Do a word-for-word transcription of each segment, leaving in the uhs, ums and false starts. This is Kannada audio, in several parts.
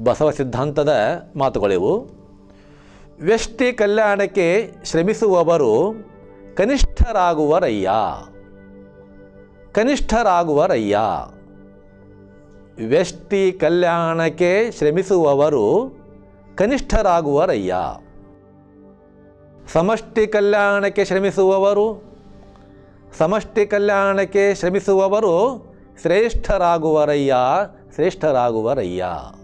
ಬಸವ ಸಿದ್ಧಾಂತದ ಮಾತುಗಳಿವು. ವ್ಯಷ್ಟಿ ಕಲ್ಯಾಣಕ್ಕೆ ಶ್ರಮಿಸುವವರು ಕನಿಷ್ಠರಾಗುವರಯ್ಯ. ಕನಿಷ್ಠರಾಗುವರಯ್ಯ. ವ್ಯಷ್ಟಿ ಕಲ್ಯಾಣಕ್ಕೆ ಶ್ರಮಿಸುವವರು ಕನಿಷ್ಠರಾಗುವರಯ್ಯ. ಸಮಷ್ಟಿ ಕಲ್ಯಾಣಕ್ಕೆ ಶ್ರಮಿಸುವವರು ಸಮಷ್ಟಿ ಕಲ್ಯಾಣಕ್ಕೆ ಶ್ರಮಿಸುವವರು ಶ್ರೇಷ್ಠರಾಗುವರಯ್ಯ. ಶ್ರೇಷ್ಠರಾಗುವರಯ್ಯ.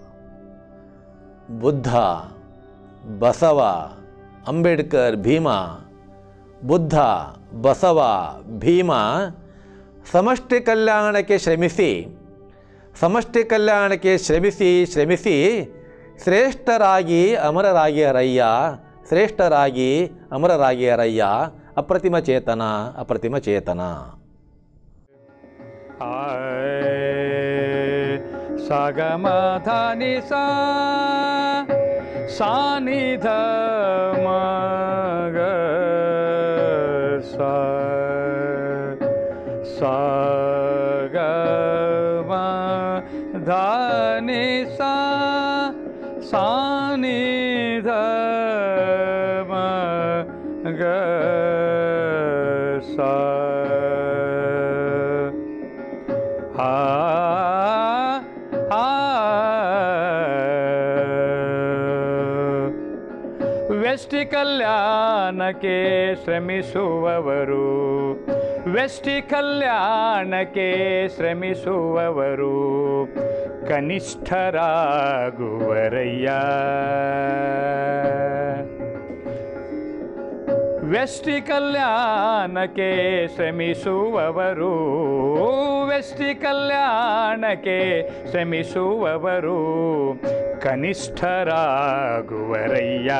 ಬುದ್ಧ, ಬಸವ, ಅಂಬೇಡ್ಕರ್, ಭೀಮ. ಬುದ್ಧ, ಬಸವ, ಭೀಮ ಸಮಷ್ಟಿ ಕಲ್ಯಾಣಕ್ಕೆ ಶ್ರಮಿಸಿ ಸಮಷ್ಟಿ ಕಲ್ಯಾಣಕ್ಕೆ ಶ್ರಮಿಸಿ ಶ್ರಮಿಸಿ ಶ್ರೇಷ್ಠರಾಗಿ ಅಮರರಾಗಿಯರಯ್ಯ. ಶ್ರೇಷ್ಠರಾಗಿ ಅಮರರಾಗಿಯರಯ್ಯ. ಅಪ್ರತಿಮ ಚೇತನ, ಅಪ್ರತಿಮ ಚೇತನ. ಸಗಮ ಧನಿ ಸಾ ಸಾನಿಧ ಮಗ ಸಾ ಸಗಮ ಧನಿ ಸಾ ಸಾನಿಧ ಮಗ ಸಾ ಆ ವ್ಯಷ್ಟಿ ಕಲ್ಯಾಣಕ್ಕೆ ಶ್ರಮಿಸುವವರು ವ್ಯಷ್ಟಿ ಕಲ್ಯಾಣಕ್ಕೆ ಶ್ರಮಿಸುವವರು ಕನಿಷ್ಠರಾಗುವರಯ್ಯ. ವ್ಯಷ್ಟಿ ಕಲ್ಯಾಣಕ್ಕೆ ಶ್ರಮಿಸುವವರು ವ್ಯಷ್ಟಿ ಕಲ್ಯಾಣಕ್ಕೆ ಶ್ರಮಿಸುವವರು ಕನಿಷ್ಠರಾಗುವರಯ್ಯ.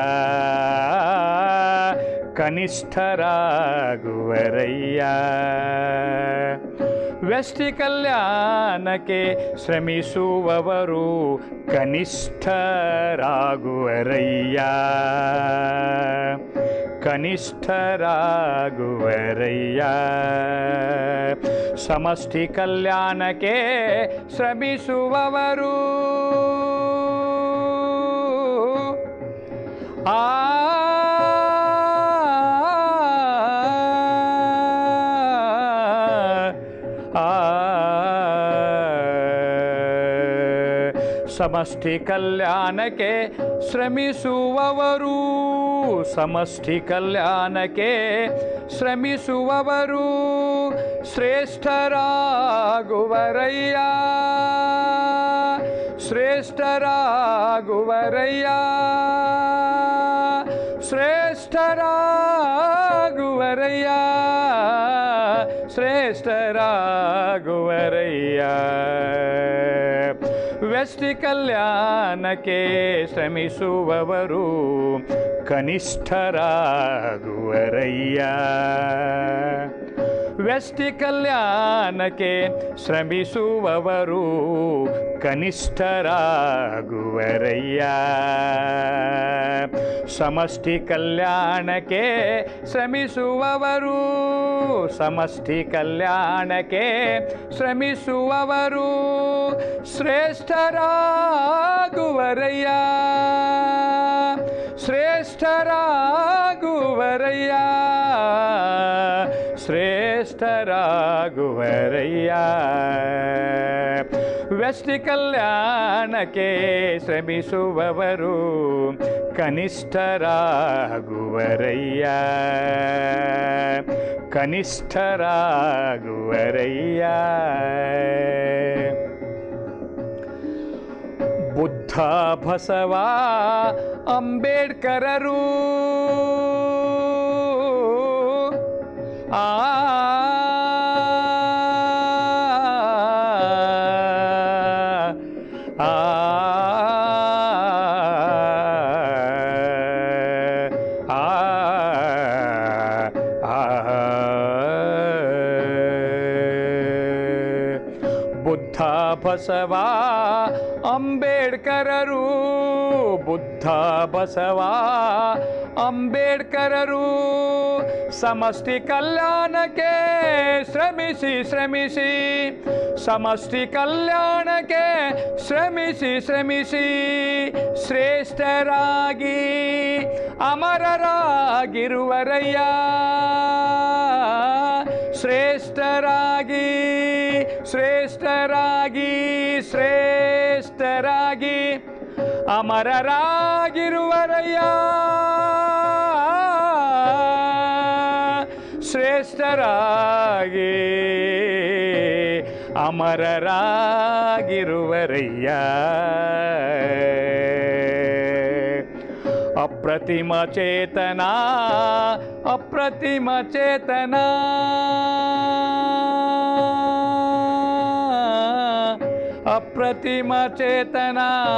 ಕನಿಷ್ಠರಾಗುವರಯ್ಯ. ವ್ಯಷ್ಟಿ ಕಲ್ಯಾಣಕ್ಕೆ ಶ್ರಮಿಸುವವರು ಕನಿಷ್ಠರಾಗುವರಯ್ಯ. ಕನಿಷ್ಠರಾಗುವರಯ್ಯ. ಸಮಷ್ಟಿ ಕಲ್ಯಾಣಕ್ಕೆ ಶ್ರಮಿಸುವವರು ಆ ಸಮಷ್ಟಿ ಕಲ್ಯಾಣಕ್ಕೆ ಶ್ರಮಿಸುವವರು ಸಮಷ್ಟಿ ಕಲ್ಯಾಣಕ್ಕೆ ಶ್ರಮಿಸುವವರು ಶ್ರೇಷ್ಠರಾಗುವರಯ್ಯ. ಶ್ರೇಷ್ಠರಾಗುವರಯ್ಯ. ಶ್ರೇಷ್ಠರಾಗುವರಯ್ಯ. ಶ್ರೇಷ್ಠರಾಗುವರಯ್ಯ. ವ್ಯಷ್ಟಿ ಕಲ್ಯಾಣಕ್ಕೆ ಶ್ರಮಿಸುವವರು ಕನಿಷ್ಠರಾಗುವರಯ್ಯ. ವ್ಯಷ್ಟಿ ಕಲ್ಯಾಣಕ್ಕೆ ಶ್ರಮಿಸುವವರು ಕನಿಷ್ಠರಾಗುವರಯ್ಯ. ಸಮಷ್ಟಿ ಕಲ್ಯಾಣಕ್ಕೆ ಶ್ರಮಿಸುವವರು ಸಮಷ್ಟಿ ಕಲ್ಯಾಣಕ್ಕೆ ಶ್ರಮಿಸುವವರು ಶ್ರೇಷ್ಠರಾಗುವರಯ್ಯ. ಶ್ರೇಷ್ಠರಾಗುವರಯ್ಯ. ಶ್ರೇಷ್ಠರಾಗುವರಯ್ಯ. ವ್ಯಷ್ಟಿ ಕಲ್ಯಾಣಕ್ಕೆ ಶ್ರಮಿಸುವವರು ಕನಿಷ್ಠರಾಗುವರಯ್ಯ. ಕನಿಷ್ಠರಾಗುವರಯ್ಯ. ಬುದ್ಧ, ಬಸವ, ಅಂಬೇಡ್ಕರರು ಆ ಬಸವ ಅಂಬೇಡ್ಕರರು ಬುದ್ಧ ಬಸವ ಅಂಬೇಡ್ಕರರು ಸಮಷ್ಟಿ ಕಲ್ಯಾಣಕ್ಕೆ ಶ್ರಮಿಸಿ ಶ್ರಮಿಸಿ ಸಮಷ್ಟಿ ಕಲ್ಯಾಣಕ್ಕೆ ಶ್ರಮಿಸಿ ಶ್ರಮಿಸಿ ಶ್ರೇಷ್ಠರಾಗಿ ಅಮರರಾಗಿರುವರಯ್ಯ ಶ್ರೇಷ್ಠರಾಗಿ ಶ್ರೇಷ್ಠರಾಗಿ ಶ್ರೇಷ್ಠರಾಗಿ ಅಮರರಾಗಿರುವರಯ್ಯ ಶ್ರೇಷ್ಠರಾಗಿ ಅಮರರಾಗಿರುವರಯ್ಯ ಅಪ್ರತಿಮ ಚೇತನ ಅಪ್ರತಿಮ ಚೇತನ ಅಪ್ರತಿಮ ಚೇತನ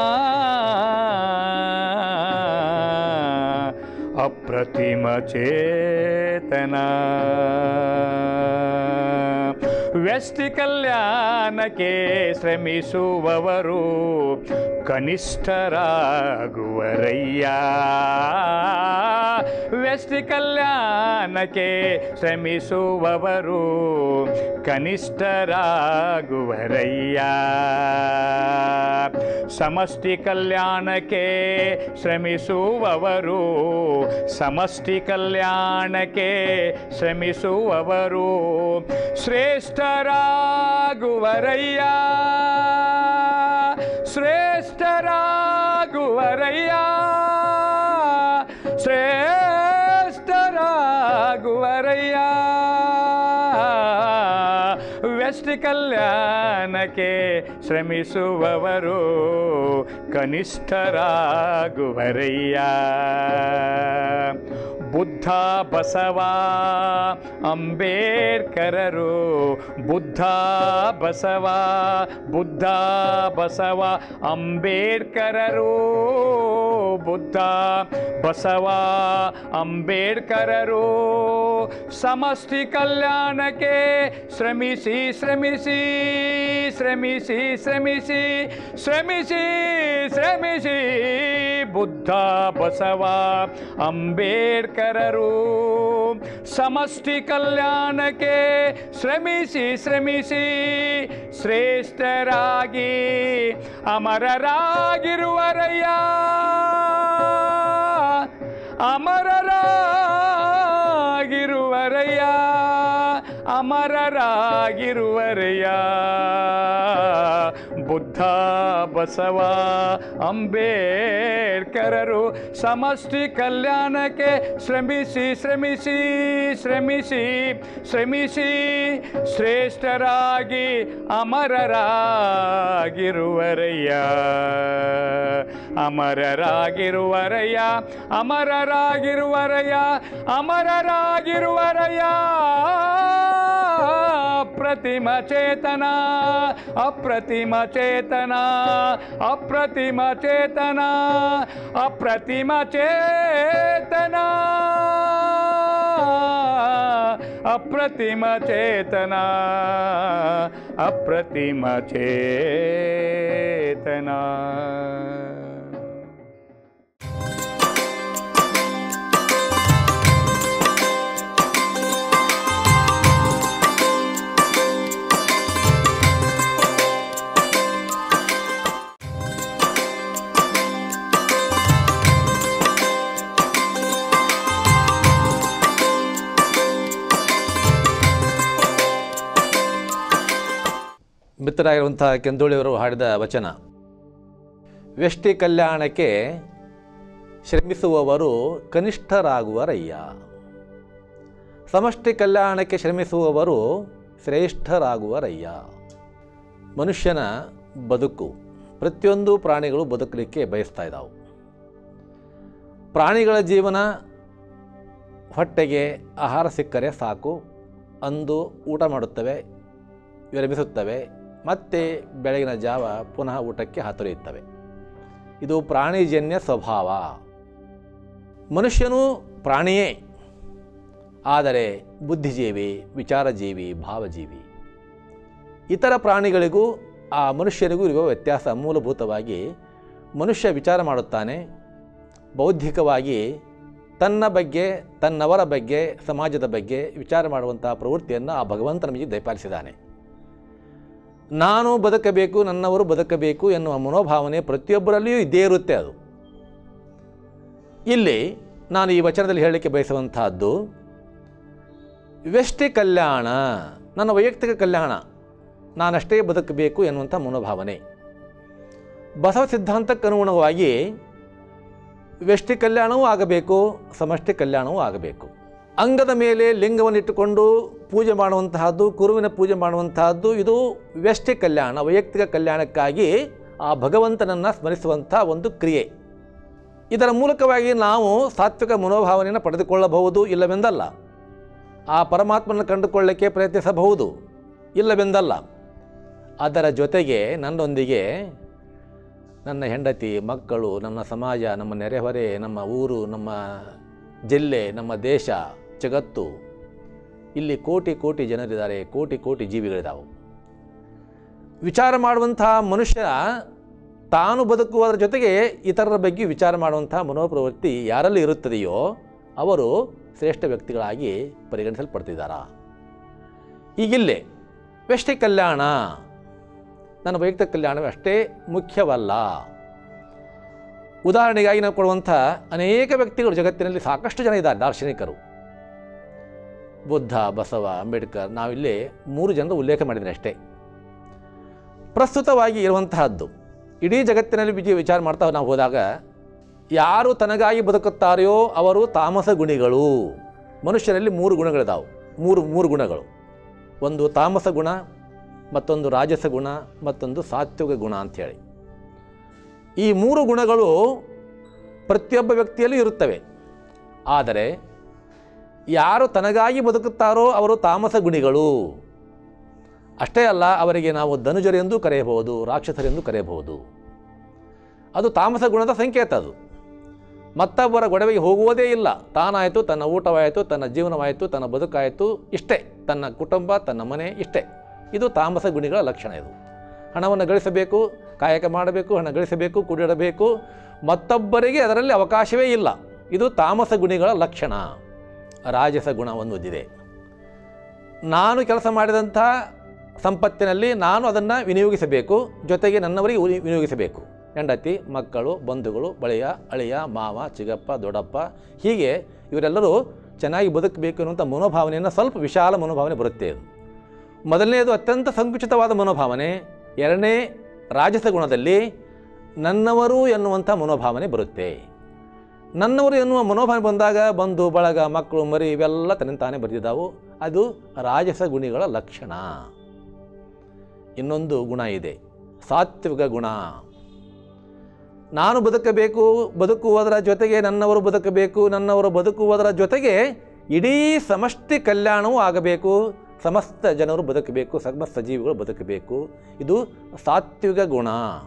ಅಪ್ರತಿಮ ಚೇತನ ವ್ಯಷ್ಟಿ ಕಲ್ಯಾಣಕ್ಕೆ ಶ್ರಮಿಸುವವರು ಕನಿಷ್ಠರಾಗುವರಯ್ಯ ವ್ಯಷ್ಟಿ ಕಲ್ಯಾಣಕ್ಕೆ ಶ್ರಮಿಸುವವರು ಕನಿಷ್ಠರಾಗುವರಯ್ಯ ಸಮಷ್ಟಿ ಕಲ್ಯಾಣಕ್ಕೆ ಶ್ರಮಿಸುವವರು ಸಮಷ್ಟಿ ಕಲ್ಯಾಣಕ್ಕೆ ಶ್ರಮಿಸುವವರು ಶ್ರೇಷ್ಠರಾಗುವರಯ್ಯ ಶ್ರೇಷ್ಠರಾಗುವರಯ್ಯ ಶ್ರೇಷ್ಠರಾಗುವರಯ್ಯ ವ್ಯಷ್ಟಿ ಕಲ್ಯಾಣಕ್ಕೆ ಶ್ರಮಿಸುವವರು ಕನಿಷ್ಠರಾಗುವರಯ್ಯ ಬುದ್ಧ ಬಸವ ಅಂಬೇಡ್ಕರರು ಬುದ್ಧ ಬಸವ ಬುದ್ಧ ಬಸವ ಅಂಬೇಡ್ಕರರು ಬುದ್ಧ ಬಸವ ಅಂಬೇಡ್ಕರರು ಸಮಷ್ಟಿ ಕಲ್ಯಾಣಕ್ಕೆ ಶ್ರಮಿಸಿ ಶ್ರಮಿಸಿ ಶ್ರಮಿಸಿ ಶ್ರಮಿಸಿ ಶ್ರಮಿಸಿ ಶ್ರಮಿಸಿ ಬುದ್ಧ ಬಸವ ಅಂಬೇಡ್ಕರರು ಸಮಷ್ಟಿ ಕಲ್ಯಾಣಕ್ಕೆ ಶ್ರಮಿಸಿ ಶ್ರಮಿಸಿ ಶ್ರೇಷ್ಠರಾಗಿ ಅಮರರಾಗಿರುವರಯ್ಯ ಅಮರರಾಗಿರುವರಯ್ಯ ಅಮರರಾಗಿರುವರಯ್ಯ ಬುದ್ಧ ಬಸವ ಅಂಬೇಡ್ಕರರು ಸಮಷ್ಟಿ ಕಲ್ಯಾಣಕ್ಕೆ ಶ್ರಮಿಸಿ ಶ್ರಮಿಸಿ ಶ್ರಮಿಸಿ ಶ್ರಮಿಸಿ ಶ್ರೇಷ್ಠರಾಗಿ ಅಮರರಾಗಿರುವರಯ್ಯ ಅಮರರಾಗಿರುವರಯ್ಯ ಅಮರರಾಗಿರುವರಯ್ಯ ಅಮರರಾಗಿರುವರಯ್ಯ ಅಪ್ರತಿಮ ಚೇತನ ಅಪ್ರತಿಮ ಚೇತನ ಅಪ್ರತಿಮ ಚೇತನ ಅಪ್ರತಿಮ ಚೇತನ ಅಪ್ರತಿಮ ಚೇತನ ಅಪ್ರತಿಮ ಚೇತನ ಮಿತ್ರರಾಗಿರುವಂತಹ ಕೆಂದೋಳಿಯವರು ಹಾಡಿದ ವಚನ. ವ್ಯಷ್ಟಿ ಕಲ್ಯಾಣಕ್ಕೆ ಶ್ರಮಿಸುವವರು ಕನಿಷ್ಠರಾಗುವರಯ್ಯ, ಸಮಷ್ಟಿ ಕಲ್ಯಾಣಕ್ಕೆ ಶ್ರಮಿಸುವವರು ಶ್ರೇಷ್ಠರಾಗುವರಯ್ಯ. ಮನುಷ್ಯನ ಬದುಕು, ಪ್ರತಿಯೊಂದು ಪ್ರಾಣಿಗಳು ಬದುಕಲಿಕ್ಕೆ ಬಯಸ್ತಾ ಇದ್ದಾವೆ. ಪ್ರಾಣಿಗಳ ಜೀವನ ಹೊಟ್ಟೆಗೆ ಆಹಾರ ಸಿಕ್ಕರೆ ಸಾಕು ಅಂದು ಊಟ ಮಾಡುತ್ತವೆ, ವಿರಮಿಸುತ್ತವೆ, ಮತ್ತೆ ಬೆಳಗಿನ ಜಾವ ಪುನಃ ಊಟಕ್ಕೆ ಹಾತೊರೆಯುತ್ತವೆ. ಇದು ಪ್ರಾಣಿಜನ್ಯ ಸ್ವಭಾವ. ಮನುಷ್ಯನೂ ಪ್ರಾಣಿಯೇ, ಆದರೆ ಬುದ್ಧಿಜೀವಿ, ವಿಚಾರಜೀವಿ, ಭಾವಜೀವಿ. ಇತರ ಪ್ರಾಣಿಗಳಿಗೂ ಆ ಮನುಷ್ಯನಿಗೂ ಇರುವ ವ್ಯತ್ಯಾಸ ಮೂಲಭೂತವಾಗಿ ಮನುಷ್ಯ ವಿಚಾರ ಮಾಡುತ್ತಾನೆ, ಬೌದ್ಧಿಕವಾಗಿ ತನ್ನ ಬಗ್ಗೆ, ತನ್ನವರ ಬಗ್ಗೆ, ಸಮಾಜದ ಬಗ್ಗೆ ವಿಚಾರ ಮಾಡುವಂಥ ಪ್ರವೃತ್ತಿಯನ್ನು ಆ ಭಗವಂತ ನಮಗೆ ದಯಪಾಲಿಸಿದ್ದಾನೆ. ನಾನು ಬದುಕಬೇಕು, ನನ್ನವರು ಬದುಕಬೇಕು ಎನ್ನುವ ಮನೋಭಾವನೆ ಪ್ರತಿಯೊಬ್ಬರಲ್ಲಿಯೂ ಇದ್ದೇ ಇರುತ್ತೆ. ಅದು ಇಲ್ಲಿ ನಾನು ಈ ವಚನದಲ್ಲಿ ಹೇಳಲಿಕ್ಕೆ ಬಯಸುವಂತಹದ್ದು ವ್ಯಷ್ಟಿ ಕಲ್ಯಾಣ, ನನ್ನ ವೈಯಕ್ತಿಕ ಕಲ್ಯಾಣ, ನಾನಷ್ಟೇ ಬದುಕಬೇಕು ಎನ್ನುವಂಥ ಮನೋಭಾವನೆ. ಬಸವ ಸಿದ್ಧಾಂತಕ್ಕೆ ಅನುಗುಣವಾಗಿ ವ್ಯಷ್ಟಿ ಕಲ್ಯಾಣವೂ ಆಗಬೇಕು, ಸಮಷ್ಟಿ ಕಲ್ಯಾಣವೂ ಆಗಬೇಕು. ಅಂಗದ ಮೇಲೆ ಲಿಂಗವನ್ನಿಟ್ಟುಕೊಂಡು ಪೂಜೆ ಮಾಡುವಂತಹದ್ದು, ಕುರುವಿನ ಪೂಜೆ ಮಾಡುವಂತಹದ್ದು ಇದು ವ್ಯಷ್ಟಿ ಕಲ್ಯಾಣ, ವೈಯಕ್ತಿಕ ಕಲ್ಯಾಣಕ್ಕಾಗಿ ಆ ಭಗವಂತನನ್ನು ಸ್ಮರಿಸುವಂಥ ಒಂದು ಕ್ರಿಯೆ. ಇದರ ಮೂಲಕವಾಗಿ ನಾವು ಸಾತ್ವಿಕ ಮನೋಭಾವನೆಯನ್ನು ಪಡೆದುಕೊಳ್ಳಬಹುದು, ಇಲ್ಲವೆಂದಲ್ಲ. ಆ ಪರಮಾತ್ಮನ ಕಂಡುಕೊಳ್ಳಕ್ಕೆ ಪ್ರಯತ್ನಿಸಬಹುದು, ಇಲ್ಲವೆಂದಲ್ಲ. ಅದರ ಜೊತೆಗೆ ನನ್ನೊಂದಿಗೆ ನನ್ನ ಹೆಂಡತಿ, ಮಕ್ಕಳು, ನನ್ನ ಸಮಾಜ, ನಮ್ಮ ನೆರೆಹೊರೆ, ನಮ್ಮ ಊರು, ನಮ್ಮ ಜಿಲ್ಲೆ, ನಮ್ಮ ದೇಶ, ಜಗತ್ತು, ಇಲ್ಲಿ ಕೋಟಿ ಕೋಟಿ ಜನರಿದ್ದಾರೆ, ಕೋಟಿ ಕೋಟಿ ಜೀವಿಗಳಿದ್ದಾವೆ. ವಿಚಾರ ಮಾಡುವಂಥ ಮನುಷ್ಯ ತಾನು ಬದುಕುವುದರ ಜೊತೆಗೆ ಇತರರ ಬಗ್ಗೆ ವಿಚಾರ ಮಾಡುವಂಥ ಮನೋಪ್ರವೃತ್ತಿ ಯಾರಲ್ಲಿ ಇರುತ್ತದೆಯೋ ಅವರು ಶ್ರೇಷ್ಠ ವ್ಯಕ್ತಿಗಳಾಗಿ ಪರಿಗಣಿಸಲ್ಪಡ್ತಿದ್ದಾರೆ. ಈಗಿಲ್ಲೇ ವ್ಯಷ್ಟಿ ಕಲ್ಯಾಣ, ನನ್ನ ವೈಯಕ್ತಿಕ ಕಲ್ಯಾಣವೇ ಅಷ್ಟೇ ಮುಖ್ಯವಲ್ಲ. ಉದಾಹರಣೆಗಾಗಿ ನಾವು ಕೊಡುವಂಥ ಅನೇಕ ವ್ಯಕ್ತಿಗಳು ಜಗತ್ತಿನಲ್ಲಿ ಸಾಕಷ್ಟು ಜನ ಇದ್ದಾರೆ, ದಾರ್ಶನಿಕರು, ಬುದ್ಧ, ಬಸವ, ಅಂಬೇಡ್ಕರ್. ನಾವಿಲ್ಲಿ ಮೂರು ಜನರು ಉಲ್ಲೇಖ ಮಾಡಿದರೆ ಅಷ್ಟೇ. ಪ್ರಸ್ತುತವಾಗಿ ಇರುವಂತಹದ್ದು ಇಡೀ ಜಗತ್ತಿನಲ್ಲಿ ವಿಜಯ ವಿಚಾರ ಮಾಡ್ತಾ ನಾವು ಹೋದಾಗ ಯಾರು ತನಗಾಗಿ ಬದುಕುತ್ತಾರೆಯೋ ಅವರು ತಾಮಸ ಗುಣಿಗಳು. ಮನುಷ್ಯರಲ್ಲಿ ಮೂರು ಗುಣಗಳಿದ್ದಾವೆ, ಮೂರು ಮೂರು ಗುಣಗಳು. ಒಂದು ತಾಮಸ ಗುಣ, ಮತ್ತೊಂದು ರಾಜಸ ಗುಣ, ಮತ್ತೊಂದು ಸಾತ್ವಿಕ ಗುಣ ಅಂಥೇಳಿ. ಈ ಮೂರು ಗುಣಗಳು ಪ್ರತಿಯೊಬ್ಬ ವ್ಯಕ್ತಿಯಲ್ಲೂ ಇರುತ್ತವೆ. ಆದರೆ ಯಾರು ತನಗಾಗಿ ಬದುಕುತ್ತಾರೋ ಅವರು ತಾಮಸ ಗುಣಿಗಳು. ಅಷ್ಟೇ ಅಲ್ಲ, ಅವರಿಗೆ ನಾವು ಧನುಜರೆಂದೂ ಕರೆಯಬಹುದು, ರಾಕ್ಷಸರೆಂದೂ ಕರೆಯಬಹುದು. ಅದು ತಾಮಸ ಗುಣದ ಸಂಕೇತ. ಅದು ಮತ್ತೊಬ್ಬರ ಗೊಡವೆಗೆ ಹೋಗುವುದೇ ಇಲ್ಲ. ತಾನಾಯಿತು, ತನ್ನ ಊಟವಾಯಿತು, ತನ್ನ ಜೀವನವಾಯಿತು, ತನ್ನ ಬದುಕಾಯಿತು, ಇಷ್ಟೇ. ತನ್ನ ಕುಟುಂಬ, ತನ್ನ ಮನೆ, ಇಷ್ಟೇ. ಇದು ತಾಮಸ ಗುಣಿಗಳ ಲಕ್ಷಣ. ಇದು ಹಣವನ್ನು ಗಳಿಸಬೇಕು, ಕಾಯಕ ಮಾಡಬೇಕು, ಹಣ ಗಳಿಸಬೇಕು, ಕುಡಿಯಬೇಕು, ಮತ್ತೊಬ್ಬರಿಗೆ ಅದರಲ್ಲಿ ಅವಕಾಶವೇ ಇಲ್ಲ. ಇದು ತಾಮಸ ಗುಣಿಗಳ ಲಕ್ಷಣ. ರಾಜಸ ಗುಣ ಒಂದಿದೆ. ನಾನು ಕೆಲಸ ಮಾಡಿದಂಥ ಸಂಪತ್ತಿನಲ್ಲಿ ನಾನು ಅದನ್ನು ವಿನಿಯೋಗಿಸಬೇಕು, ಜೊತೆಗೆ ನನ್ನವರಿಗೆ ವಿನಿಯೋಗಿಸಬೇಕು. ಹೆಂಡತಿ, ಮಕ್ಕಳು, ಬಂಧುಗಳು, ಬಳಿಯ, ಅಳಿಯ, ಮಾವ, ಚಿಗಪ್ಪ, ದೊಡ್ಡಪ್ಪ, ಹೀಗೆ ಇವರೆಲ್ಲರೂ ಚೆನ್ನಾಗಿ ಬದುಕಬೇಕು ಅನ್ನುವಂಥ ಮನೋಭಾವನೆಯನ್ನು ಸ್ವಲ್ಪ ವಿಶಾಲ ಮನೋಭಾವನೆ ಬರುತ್ತೆ. ಇದು ಮೊದಲನೇದು ಅತ್ಯಂತ ಸಂಕುಚಿತವಾದ ಮನೋಭಾವನೆ. ಎರಡನೇ ರಾಜಸ ಗುಣದಲ್ಲಿ ನನ್ನವರು ಎನ್ನುವಂಥ ಮನೋಭಾವನೆ ಬರುತ್ತೆ. ನನ್ನವರು ಎನ್ನುವ ಮನೋಭಾವನೆ ಬಂದಾಗ ಬಂಧು ಬಳಗ, ಮಕ್ಕಳು, ಮರಿ ಇವೆಲ್ಲ ತನ್ನಿಂತಾನೇ ಬರೆದಿದ್ದಾವು. ಅದು ರಾಜಸ ಗುಣಿಗಳ ಲಕ್ಷಣ. ಇನ್ನೊಂದು ಗುಣ ಇದೆ, ಸಾತ್ವಿಕ ಗುಣ. ನಾನು ಬದುಕಬೇಕು, ಬದುಕುವುದರ ಜೊತೆಗೆ ನನ್ನವರು ಬದುಕಬೇಕು, ನನ್ನವರು ಬದುಕುವುದರ ಜೊತೆಗೆ ಇಡೀ ಸಮಷ್ಟಿ ಕಲ್ಯಾಣವೂ ಆಗಬೇಕು, ಸಮಸ್ತ ಜನರು ಬದುಕಬೇಕು, ಸಮಸ್ತ ಜೀವಿಗಳು ಬದುಕಬೇಕು. ಇದು ಸಾತ್ವಿಕ ಗುಣ.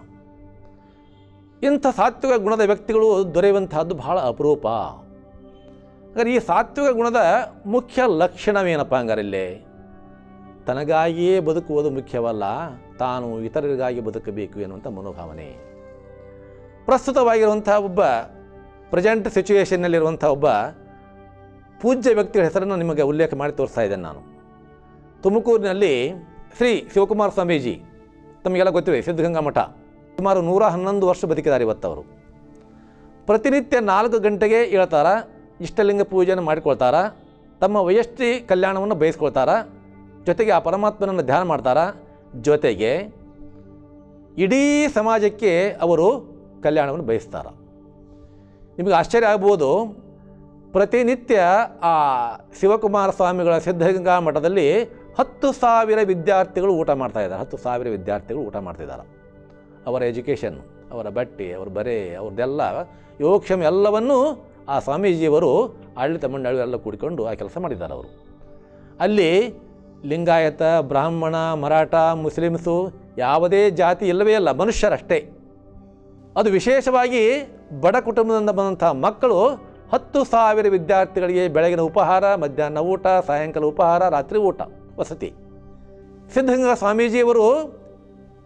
ಇಂಥ ಸಾತ್ವಿಕ ಗುಣದ ವ್ಯಕ್ತಿಗಳು ದೊರೆಯುವಂತಹದ್ದು ಬಹಳ ಅಪರೂಪ. ಹಾಗಾದ್ರೆ ಈ ಸಾತ್ವಿಕ ಗುಣದ ಮುಖ್ಯ ಲಕ್ಷಣವೇನಪ್ಪ ಹಂಗಾರಿಲ್ಲೇ? ತನಗಾಗಿಯೇ ಬದುಕುವುದು ಮುಖ್ಯವಲ್ಲ, ತಾನು ಇತರರಿಗಾಗಿ ಬದುಕಬೇಕು ಎನ್ನುವಂಥ ಮನೋಭಾವನೆ. ಪ್ರಸ್ತುತವಾಗಿರುವಂಥ ಒಬ್ಬ ಪ್ರೆಸೆಂಟ್ ಸಿಚುವೇಷನ್ನಲ್ಲಿರುವಂಥ ಒಬ್ಬ ಪೂಜ್ಯ ವ್ಯಕ್ತಿಗಳ ಹೆಸರನ್ನು ನಿಮಗೆ ಉಲ್ಲೇಖ ಮಾಡಿ ತೋರಿಸ್ತಾ ಇದ್ದೇನೆ ನಾನು. ತುಮಕೂರಿನಲ್ಲಿ ಶ್ರೀ ಶಿವಕುಮಾರ ಸ್ವಾಮೀಜಿ, ತಮಗೆಲ್ಲ ಗೊತ್ತಿದೆ, ಸಿದ್ಧಗಂಗಾ ಮಠ, ಸುಮಾರು ನೂರ ಹನ್ನೊಂದು ವರ್ಷ ಬದುಕಿದ್ದಾರೆ ಇವತ್ತವರು. ಪ್ರತಿನಿತ್ಯ ನಾಲ್ಕು ಗಂಟೆಗೆ ಹೇಳ್ತಾರ, ಇಷ್ಟಲಿಂಗ ಪೂಜೆಯನ್ನು ಮಾಡಿಕೊಳ್ತಾರ, ತಮ್ಮ ವಯಸ್ಟಿ ಕಲ್ಯಾಣವನ್ನು ಬಯಸ್ಕೊಳ್ತಾರ, ಜೊತೆಗೆ ಆ ಪರಮಾತ್ಮನನ್ನು ಧ್ಯಾನ ಮಾಡ್ತಾರ, ಜೊತೆಗೆ ಇಡೀ ಸಮಾಜಕ್ಕೆ ಅವರು ಕಲ್ಯಾಣವನ್ನು ಬಯಸ್ತಾರೆ. ನಿಮಗೆ ಆಶ್ಚರ್ಯ ಆಗ್ಬೋದು, ಪ್ರತಿನಿತ್ಯ ಆ ಶಿವಕುಮಾರ ಸ್ವಾಮಿಗಳ ಸಿದ್ಧಗಂಗಾ ಮಠದಲ್ಲಿ ಹತ್ತು ಸಾವಿರ ವಿದ್ಯಾರ್ಥಿಗಳು ಊಟ ಮಾಡ್ತಾ ಇದ್ದಾರೆ. ಹತ್ತು ಸಾವಿರ ವಿದ್ಯಾರ್ಥಿಗಳು ಊಟ ಮಾಡ್ತಿದ್ದಾರೆ. ಅವರ ಎಜುಕೇಷನ್, ಅವರ ಬಟ್ಟೆ, ಅವ್ರ ಬರೆ, ಅವ್ರದ್ದೆಲ್ಲ ಯೋಗಕ್ಷೇಮ ಎಲ್ಲವನ್ನೂ ಆ ಸ್ವಾಮೀಜಿಯವರು ಆಡಳಿತ ಮಂಡಳಿ ಎಲ್ಲ ಕೂಡಿಕೊಂಡು ಆ ಕೆಲಸ ಮಾಡಿದ್ದಾರೆ. ಅವರು ಅಲ್ಲಿ ಲಿಂಗಾಯತ, ಬ್ರಾಹ್ಮಣ, ಮರಾಠ, ಮುಸ್ಲಿಮ್ಸು ಯಾವುದೇ ಜಾತಿ ಇಲ್ಲವೇ ಇಲ್ಲ, ಮನುಷ್ಯರಷ್ಟೇ. ಅದು ವಿಶೇಷವಾಗಿ ಬಡ ಕುಟುಂಬದಿಂದ ಬಂದಂಥ ಮಕ್ಕಳು ಹತ್ತು ಸಾವಿರ ವಿದ್ಯಾರ್ಥಿಗಳಿಗೆ ಬೆಳಗಿನ ಉಪಹಾರ, ಮಧ್ಯಾಹ್ನ ಊಟ, ಸಾಯಂಕಾಲ ಉಪಹಾರ, ರಾತ್ರಿ ಊಟ, ವಸತಿ. ಸಿದ್ಧಗಂಗಾ ಸ್ವಾಮೀಜಿಯವರು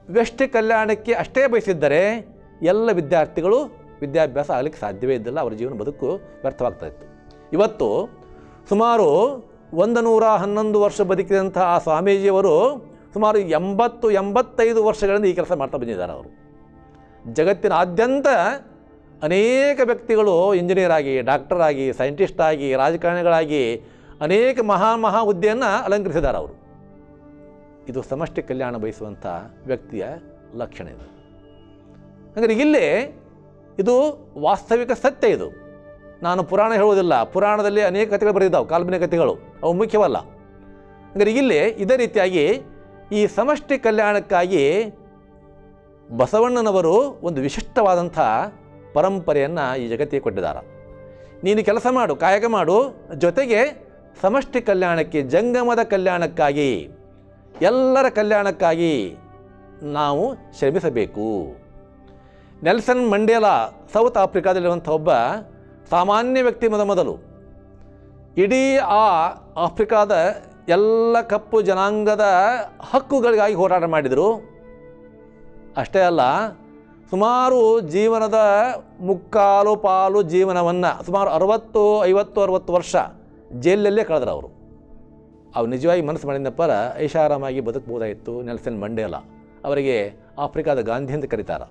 ವ್ಯಷ್ಟಿ ಕಲ್ಯಾಣಕ್ಕೆ ಅಷ್ಟೇ ಬಯಸಿದ್ದರೆ ಎಲ್ಲ ವಿದ್ಯಾರ್ಥಿಗಳು ವಿದ್ಯಾಭ್ಯಾಸ ಆಗಲಿಕ್ಕೆ ಸಾಧ್ಯವೇ ಇದ್ದಿಲ್ಲ, ಅವರ ಜೀವನ ಬದುಕು ವ್ಯರ್ಥವಾಗ್ತಾ ಇತ್ತು. ಇವತ್ತು ಸುಮಾರು ಒಂದು ನೂರ ಹನ್ನೊಂದು ವರ್ಷ ಬದುಕಿದಂಥ ಆ ಸ್ವಾಮೀಜಿಯವರು ಸುಮಾರು ಎಂಬತ್ತು ಎಂಬತ್ತೈದು ವರ್ಷಗಳಿಂದ ಈ ಕೆಲಸ ಮಾಡ್ತಾ ಬಂದಿದ್ದಾರೆ. ಅವರು ಜಗತ್ತಿನಾದ್ಯಂತ ಅನೇಕ ವ್ಯಕ್ತಿಗಳು ಇಂಜಿನಿಯರ್ ಆಗಿ, ಡಾಕ್ಟರ್ ಆಗಿ, ಸೈಂಟಿಸ್ಟ್ ಆಗಿ, ರಾಜಕಾರಣಿಗಳಾಗಿ ಅನೇಕ ಮಹಾ ಮಹಾ ಹುದ್ದೆಯನ್ನು ಅಲಂಕರಿಸಿದ್ದಾರೆ ಅವರು. ಇದು ಸಮಷ್ಟಿ ಕಲ್ಯಾಣ ಬಯಸುವಂಥ ವ್ಯಕ್ತಿಯ ಲಕ್ಷಣ ಇದು. ಹಾಗಾದರೆ ಇಲ್ಲಿ ಇದು ವಾಸ್ತವಿಕ ಸತ್ಯ. ಇದು ನಾನು ಪುರಾಣ ಹೇಳುವುದಿಲ್ಲ, ಪುರಾಣದಲ್ಲಿ ಅನೇಕ ಕಥೆಗಳು ಬರೆದಿದ್ದಾವೆ, ಕಾಲ್ಪನಿಕ ಕಥೆಗಳು, ಅವು ಮುಖ್ಯವಲ್ಲ. ಹಾಗಾದರೆ ಇಲ್ಲಿ ಇದೇ ರೀತಿಯಾಗಿ ಈ ಸಮಷ್ಟಿ ಕಲ್ಯಾಣಕ್ಕಾಗಿ ಬಸವಣ್ಣನವರು ಒಂದು ವಿಶಿಷ್ಟವಾದಂಥ ಪರಂಪರೆಯನ್ನು ಈ ಜಗತ್ತಿಗೆ ಕೊಟ್ಟಿದ್ದಾರೆ. ನೀನು ಕೆಲಸ ಮಾಡು, ಕಾಯಕ ಮಾಡು, ಜೊತೆಗೆ ಸಮಷ್ಟಿ ಕಲ್ಯಾಣಕ್ಕೆ, ಜಂಗಮದ ಕಲ್ಯಾಣಕ್ಕಾಗಿ, ಎಲ್ಲರ ಕಲ್ಯಾಣಕ್ಕಾಗಿ ನಾವು ಶ್ರಮಿಸಬೇಕು. ನೆಲ್ಸನ್ ಮಂಡೇಲಾ ಸೌತ್ ಆಫ್ರಿಕಾದಲ್ಲಿರುವಂಥ ಒಬ್ಬ ಸಾಮಾನ್ಯ ವ್ಯಕ್ತಿ ಮೊದ ಮೊದಲು ಇಡೀ ಆ ಆಫ್ರಿಕಾದ ಎಲ್ಲ ಕಪ್ಪು ಜನಾಂಗದ ಹಕ್ಕುಗಳಿಗಾಗಿ ಹೋರಾಟ ಮಾಡಿದರು. ಅಷ್ಟೇ ಅಲ್ಲ, ಸುಮಾರು ಜೀವನದ ಮುಕ್ಕಾಲು ಪಾಲು ಜೀವನವನ್ನು ಸುಮಾರು ಅರವತ್ತು ಐವತ್ತು ಅರವತ್ತು ವರ್ಷ ಜೈಲಲ್ಲೇ ಕಳೆದ್ರು ಅವರು. ಅವು ನಿಜವಾಗಿ ಮನಸ್ಸು ಮಾಡಿದಪ್ಪರ ಐಷಾರಾಮಾಗಿ ಬದುಕಬಹುದಾಯಿತು. ನೆಲ್ಸನ್ ಮಂಡೇಲಾ ಅವರಿಗೆ ಆಫ್ರಿಕಾದ ಗಾಂಧಿ ಅಂತ ಕರೀತಾರೆ.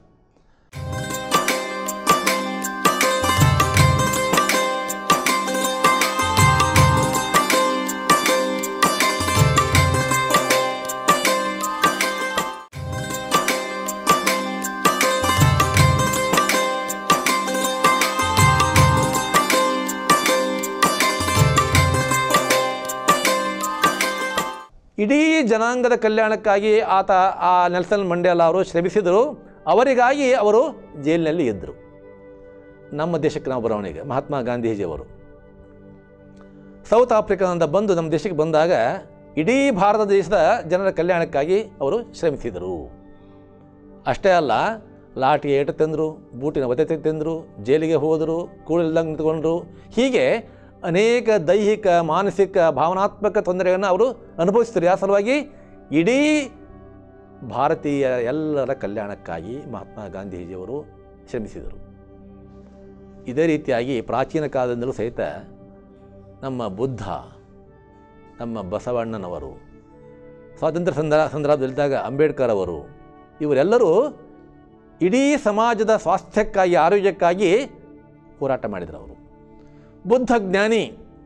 ಇಡೀ ಜನಾಂಗದ ಕಲ್ಯಾಣಕ್ಕಾಗಿ ಆತ ಆ ನೆಲ್ಸನ್ ಮಂಡೇಲಾ ಅವರು ಶ್ರಮಿಸಿದರು. ಅವರಿಗಾಗಿ ಅವರು ಜೈಲಿನಲ್ಲಿ ಇದ್ದರು. ನಮ್ಮ ದೇಶಕ್ಕೆ ನಾವು ಬರೋಣ. ಈಗ ಮಹಾತ್ಮ ಗಾಂಧೀಜಿಯವರು ಸೌತ್ ಆಫ್ರಿಕಾದಿಂದ ಬಂದು ನಮ್ಮ ದೇಶಕ್ಕೆ ಬಂದಾಗ ಇಡೀ ಭಾರತ ದೇಶದ ಜನರ ಕಲ್ಯಾಣಕ್ಕಾಗಿ ಅವರು ಶ್ರಮಿಸಿದರು. ಅಷ್ಟೇ ಅಲ್ಲ, ಲಾಠಿ ಏಟು ತಂದರು, ಬೂಟಿನ ಒತ್ತೆ ತಂದರು, ಜೈಲಿಗೆ ಹೋದರು, ಕೂಳಿಲ್ದಂಗೆ ನಿಂತ್ಕೊಂಡ್ರು. ಹೀಗೆ ಅನೇಕ ದೈಹಿಕ, ಮಾನಸಿಕ, ಭಾವನಾತ್ಮಕ ತೊಂದರೆಯನ್ನು ಅವರು ಅನುಭವಿಸಿದರು. ಆ ಸಲುವಾಗಿ ಇಡೀ ಭಾರತೀಯ ಎಲ್ಲರ ಕಲ್ಯಾಣಕ್ಕಾಗಿ ಮಹಾತ್ಮ ಗಾಂಧೀಜಿಯವರು ಶ್ರಮಿಸಿದರು. ಇದೇ ರೀತಿಯಾಗಿ ಪ್ರಾಚೀನ ಕಾಲದಿಂದಲೂ ಸಹಿತ ನಮ್ಮ ಬುದ್ಧ, ನಮ್ಮ ಬಸವಣ್ಣನವರು, ಸ್ವಾತಂತ್ರ್ಯ ಸಂದರ್ಭ ಸಂದರ್ಭದಲ್ಲಿದ್ದಾಗ ಅಂಬೇಡ್ಕರ್ ಅವರು, ಇವರೆಲ್ಲರೂ ಇಡೀ ಸಮಾಜದ ಸ್ವಾಸ್ಥ್ಯಕ್ಕಾಗಿ, ಆರೋಗ್ಯಕ್ಕಾಗಿ ಹೋರಾಟ ಮಾಡಿದರು. ಅವರು ಬುದ್ಧ ಜ್ಞಾನಿ,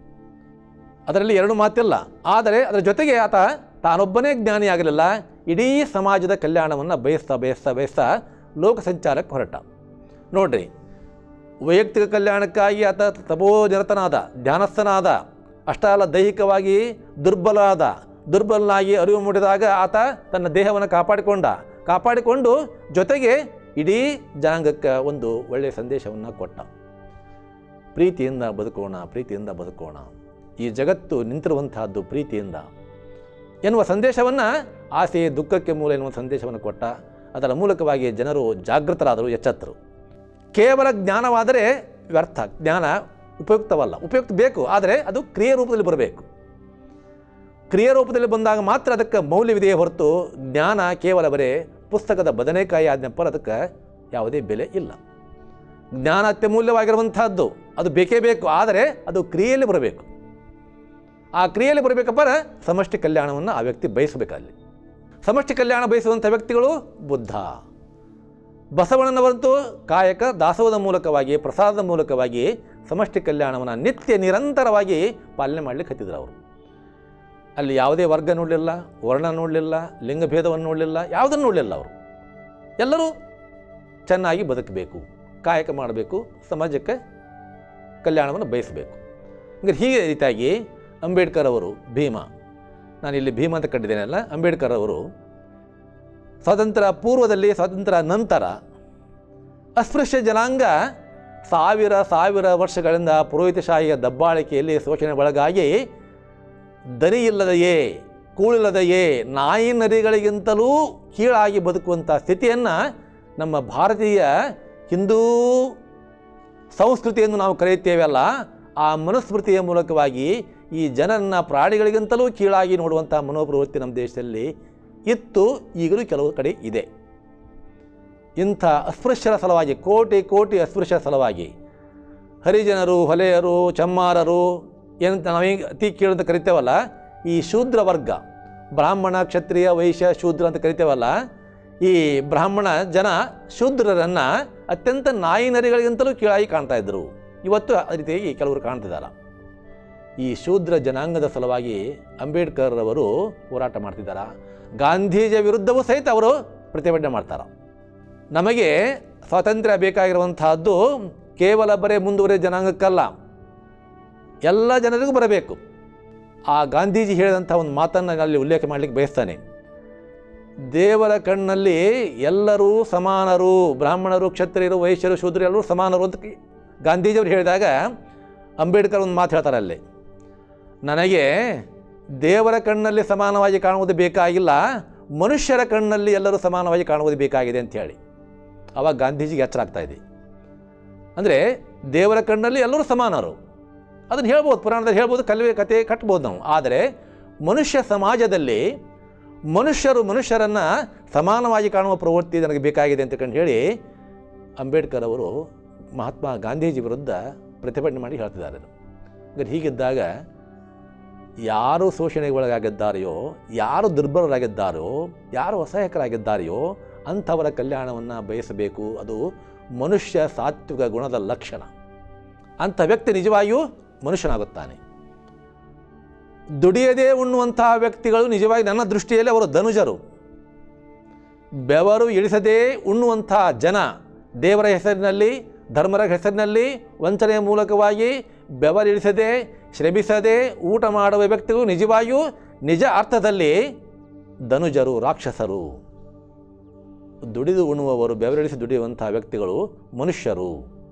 ಅದರಲ್ಲಿ ಎರಡು ಮಾತಿಲ್ಲ. ಆದರೆ ಅದರ ಜೊತೆಗೆ ಆತ ತಾನೊಬ್ಬನೇ ಜ್ಞಾನಿ ಆಗಲಿಲ್ಲ, ಇಡೀ ಸಮಾಜದ ಕಲ್ಯಾಣವನ್ನು ಬಯಸ್ತಾ ಬಯಸ್ತಾ ಬಯಸ್ತಾ ಲೋಕ ಸಂಚಾರಕ್ಕೆ ಹೊರಟ. ನೋಡ್ರಿ, ವೈಯಕ್ತಿಕ ಕಲ್ಯಾಣಕ್ಕಾಗಿ ಆತ ತಪೋನಿರತನಾದ, ಧ್ಯಾನಸ್ಥನಾದ. ಅಷ್ಟೇ ಅಲ್ಲ, ದೈಹಿಕವಾಗಿ ದುರ್ಬಲನಾದ. ದುರ್ಬಲನಾಗಿ ಅರಿವು ಮೂಡಿದಾಗ ಆತ ತನ್ನ ದೇಹವನ್ನು ಕಾಪಾಡಿಕೊಂಡ. ಕಾಪಾಡಿಕೊಂಡು ಜೊತೆಗೆ ಇಡೀ ಜನಾಂಗಕ್ಕೆ ಒಂದು ಒಳ್ಳೆಯ ಸಂದೇಶವನ್ನು ಕೊಟ್ಟ. ಪ್ರೀತಿಯಿಂದ ಬದುಕೋಣ, ಪ್ರೀತಿಯಿಂದ ಬದುಕೋಣ, ಈ ಜಗತ್ತು ನಿಂತಿರುವಂತಹದ್ದು ಪ್ರೀತಿಯಿಂದ ಎನ್ನುವ ಸಂದೇಶವನ್ನು, ಆಸೆ ದುಃಖಕ್ಕೆ ಮೂಲ ಎನ್ನುವ ಸಂದೇಶವನ್ನು ಕೊಟ್ಟ. ಅದರ ಮೂಲಕವಾಗಿ ಜನರು ಜಾಗೃತರಾದರು, ಎಚ್ಚೆತ್ತರು. ಕೇವಲ ಜ್ಞಾನವಾದರೆ ವ್ಯರ್ಥ, ಜ್ಞಾನ ಉಪಯುಕ್ತವಲ್ಲ. ಉಪಯುಕ್ತ ಬೇಕು, ಆದರೆ ಅದು ಕ್ರಿಯೆ ರೂಪದಲ್ಲಿ ಬರಬೇಕು. ಕ್ರಿಯೆ ರೂಪದಲ್ಲಿ ಬಂದಾಗ ಮಾತ್ರ ಅದಕ್ಕೆ ಮೌಲ್ಯವಿದೆಯೇ ಹೊರತು ಜ್ಞಾನ ಕೇವಲ ಬರೇ ಪುಸ್ತಕದ ಬದನೆಕಾಯಿ ಆದ್ನಪ್ಪರ ಅದಕ್ಕೆ ಯಾವುದೇ ಬೆಲೆ ಇಲ್ಲ. ಜ್ಞಾನ ಅತ್ಯಮೂಲ್ಯವಾಗಿರುವಂತಹದ್ದು, ಅದು ಬೇಕೇ ಬೇಕು, ಆದರೆ ಅದು ಕ್ರಿಯೆಯಲ್ಲಿ ಬರಬೇಕು. ಆ ಕ್ರಿಯೆಯಲ್ಲಿ ಬರಬೇಕಪ್ಪರ ಸಮಷ್ಟಿ ಕಲ್ಯಾಣವನ್ನು ಆ ವ್ಯಕ್ತಿ ಬಯಸಬೇಕಲ್ಲಿ. ಸಮಷ್ಟಿ ಕಲ್ಯಾಣ ಬಯಸುವಂಥ ವ್ಯಕ್ತಿಗಳು ಬುದ್ಧ. ಬಸವಣ್ಣನವರಂತೂ ಕಾಯಕ ದಾಸೋಹದ ಮೂಲಕವಾಗಿ, ಪ್ರಸಾದದ ಮೂಲಕವಾಗಿ ಸಮಷ್ಟಿ ಕಲ್ಯಾಣವನ್ನು ನಿತ್ಯ ನಿರಂತರವಾಗಿ ಪಾಲನೆ ಮಾಡಲಿಕ್ಕೆ ಹತ್ತಿದ್ರು. ಅವರು ಅಲ್ಲಿ ಯಾವುದೇ ವರ್ಗ ನೋಡಲಿಲ್ಲ, ವರ್ಣ ನೋಡಲಿಲ್ಲ, ಲಿಂಗಭೇದವನ್ನು ನೋಡಲಿಲ್ಲ, ಯಾವುದನ್ನು ನೋಡಲಿಲ್ಲ. ಅವರು ಎಲ್ಲರೂ ಚೆನ್ನಾಗಿ ಬದುಕಬೇಕು, ಕಾಯಕ ಮಾಡಬೇಕು, ಸಮಾಜಕ್ಕೆ ಕಲ್ಯಾಣವನ್ನು ಬಯಸಬೇಕು. ಹಂಗೆ ಹೀಗೆ ರೀತಿಯಾಗಿ ಅಂಬೇಡ್ಕರ್ ಅವರು, ಭೀಮ, ನಾನಿಲ್ಲಿ ಭೀಮ ಅಂತ ಕಂಡಿದ್ದೇನಲ್ಲ, ಅಂಬೇಡ್ಕರ್ ಅವರು ಸ್ವಾತಂತ್ರ್ಯ ಪೂರ್ವದಲ್ಲಿ, ಸ್ವಾತಂತ್ರ್ಯ ನಂತರ ಅಸ್ಪೃಶ್ಯ ಜನಾಂಗ ಸಾವಿರ ಸಾವಿರ ವರ್ಷಗಳಿಂದ ಪುರೋಹಿತಶಾಹಿಯ ದಬ್ಬಾಳಿಕೆಯಲ್ಲಿ ಶೋಷಣೆ ಒಳಗಾಗಿ ದನಿ ಇಲ್ಲದೆಯೇ, ಕೂಳಿಲ್ಲದೆಯೇ, ನಾಯಿ ನರಿಗಳಿಗಿಂತಲೂ ಕೀಳಾಗಿ ಬದುಕುವಂಥ ಸ್ಥಿತಿಯನ್ನು ನಮ್ಮ ಭಾರತೀಯ ಹಿಂದೂ ಸಂಸ್ಕೃತಿಯನ್ನು ನಾವು ಕರೆಯುತ್ತೇವೆ ಅಲ್ಲ, ಆ ಮನುಸ್ಮೃತಿಯ ಮೂಲಕವಾಗಿ ಈ ಜನರನ್ನು ಪ್ರಾಣಿಗಳಿಗಿಂತಲೂ ಕೀಳಾಗಿ ನೋಡುವಂಥ ಮನೋಪ್ರವೃತ್ತಿ ನಮ್ಮ ದೇಶದಲ್ಲಿ ಇತ್ತು, ಈಗಲೂ ಕೆಲವು ಕಡೆ ಇದೆ. ಇಂಥ ಅಸ್ಪೃಶ್ಯರ ಸಲುವಾಗಿ, ಕೋಟಿ ಕೋಟಿ ಅಸ್ಪೃಶ್ಯರ ಸಲುವಾಗಿ ಹರಿಜನರು, ಹೊಲೆಯರು, ಚಮ್ಮಾರರು ಏನಂತ ನಾವೀಗ ಅತಿ ಕೀಳಂತ ಕರಿತೇವಲ್ಲ, ಈ ಶೂದ್ರ ವರ್ಗ, ಬ್ರಾಹ್ಮಣ, ಕ್ಷತ್ರಿಯ, ವೈಶ್ಯ, ಶೂದ್ರ ಅಂತ ಕರಿತೇವಲ್ಲ, ಈ ಬ್ರಾಹ್ಮಣ ಜನ ಶೂದ್ರರನ್ನು ಅತ್ಯಂತ ನಾಯಿ ನರಿಗಳಿಗಿಂತಲೂ ಕೀಳಾಗಿ ಕಾಣ್ತಾ ಇದ್ದರು. ಇವತ್ತು ಆ ರೀತಿಯಾಗಿ ಕೆಲವರು ಕಾಣ್ತಿದ್ದಾರೆ. ಈ ಶೂದ್ರ ಜನಾಂಗದ ಸಲುವಾಗಿ ಅಂಬೇಡ್ಕರ್ ಅವರು ಹೋರಾಟ ಮಾಡ್ತಿದ್ದಾರೆ. ಗಾಂಧೀಜಿಯ ವಿರುದ್ಧವೂ ಸಹಿತ ಅವರು ಪ್ರತಿಭಟನೆ ಮಾಡ್ತಾರೆ. ನಮಗೆ ಸ್ವಾತಂತ್ರ್ಯ ಬೇಕಾಗಿರುವಂತಹದ್ದು ಕೇವಲ ಬರೇ ಮುಂದುವರಿದ ಜನಾಂಗಕ್ಕಲ್ಲ, ಎಲ್ಲ ಜನರಿಗೂ ಬರಬೇಕು. ಆ ಗಾಂಧೀಜಿ ಹೇಳಿದಂಥ ಒಂದು ಮಾತನ್ನು ಅಲ್ಲಿ ಉಲ್ಲೇಖ ಮಾಡಲಿಕ್ಕೆ ಬಯಸ್ತಾನೆ. ದೇವರ ಕಣ್ಣಲ್ಲಿ ಎಲ್ಲರೂ ಸಮಾನರು, ಬ್ರಾಹ್ಮಣರು, ಕ್ಷತ್ರಿಯರು, ವೈಶ್ಯರು, ಶೂದ್ರರು ಎಲ್ಲರೂ ಸಮಾನರು ಅಂತ ಗಾಂಧೀಜಿಯವರು ಹೇಳಿದಾಗ ಅಂಬೇಡ್ಕರ್ ಒಂದು ಮಾತು ಹೇಳ್ತಾರೆ ಅಲ್ಲಿ, ನನಗೆ ದೇವರ ಕಣ್ಣಲ್ಲಿ ಸಮಾನವಾಗಿ ಕಾಣುವುದು ಬೇಕಾಗಿಲ್ಲ, ಮನುಷ್ಯರ ಕಣ್ಣಲ್ಲಿ ಎಲ್ಲರೂ ಸಮಾನವಾಗಿ ಕಾಣುವುದು ಬೇಕಾಗಿದೆ ಅಂತ ಹೇಳಿ ಆವಾಗ ಗಾಂಧೀಜಿಗೆ ಎಚ್ಚರ ಆಗ್ತಾ ಇದೆ. ಅಂದರೆ ದೇವರ ಕಣ್ಣಲ್ಲಿ ಎಲ್ಲರೂ ಸಮಾನರು, ಅದನ್ನು ಹೇಳ್ಬೋದು, ಪುರಾಣದಲ್ಲಿ ಹೇಳ್ಬೋದು, ಕಲ್ವೆ ಕತೆ ಕಟ್ಬೋದು ನಾವು. ಆದರೆ ಮನುಷ್ಯ ಸಮಾಜದಲ್ಲಿ ಮನುಷ್ಯರು ಮನುಷ್ಯರನ್ನು ಸಮಾನವಾಗಿ ಕಾಣುವ ಪ್ರವೃತ್ತಿ ನನಗೆ ಬೇಕಾಗಿದೆ ಅಂತಕೊಂಡು ಹೇಳಿ ಅಂಬೇಡ್ಕರ್ ಅವರು ಮಹಾತ್ಮ ಗಾಂಧೀಜಿ ವಿರುದ್ಧ ಪ್ರತಿಭಟನೆ ಮಾಡಿ ಹೇಳ್ತಿದ್ದಾರೆ. ಹಾಗಾದ್ರೆ ಹೀಗಿದ್ದಾಗ ಯಾರು ಶೋಷಣೆಗೆ ಒಳಗಾಗಿದ್ದಾರೆಯೋ, ಯಾರು ದುರ್ಬಲರಾಗಿದ್ದಾರೋ, ಯಾರು ಅಸಹಾಯಕರಾಗಿದ್ದಾರೆಯೋ ಅಂಥವರ ಕಲ್ಯಾಣವನ್ನು ಬಯಸಬೇಕು. ಅದು ಮನುಷ್ಯ ಸಾತ್ವಿಕ ಗುಣದ ಲಕ್ಷಣ. ಅಂಥ ವ್ಯಕ್ತಿ ನಿಜವಾಗಿಯೂ ಮನುಷ್ಯನಾಗುತ್ತಾನೆ. ದುಡಿಯದೇ ಉಣ್ಣುವಂತಹ ವ್ಯಕ್ತಿಗಳು ನಿಜವಾಗಿ ನನ್ನ ದೃಷ್ಟಿಯಲ್ಲಿ ಅವರು ಧನುಜರು. ಬೆವರು ಇಳಿಸದೇ ಉಣ್ಣುವಂತಹ ಜನ, ದೇವರ ಹೆಸರಿನಲ್ಲಿ, ಧರ್ಮರ ಹೆಸರಿನಲ್ಲಿ ವಂಚನೆಯ ಮೂಲಕವಾಗಿ ಬೆವರಿಳಿಸದೆ, ಶ್ರಮಿಸದೆ ಊಟ ಮಾಡುವ ವ್ಯಕ್ತಿಗಳು ನಿಜವಾಗಿಯೂ ನಿಜ ಅರ್ಥದಲ್ಲಿ ಧನುಜರು, ರಾಕ್ಷಸರು. ದುಡಿದು ಉಣ್ಣುವವರು, ಬೆವರಿಳಿಸಿ ದುಡಿಯುವಂತಹ ವ್ಯಕ್ತಿಗಳು ಮನುಷ್ಯರು.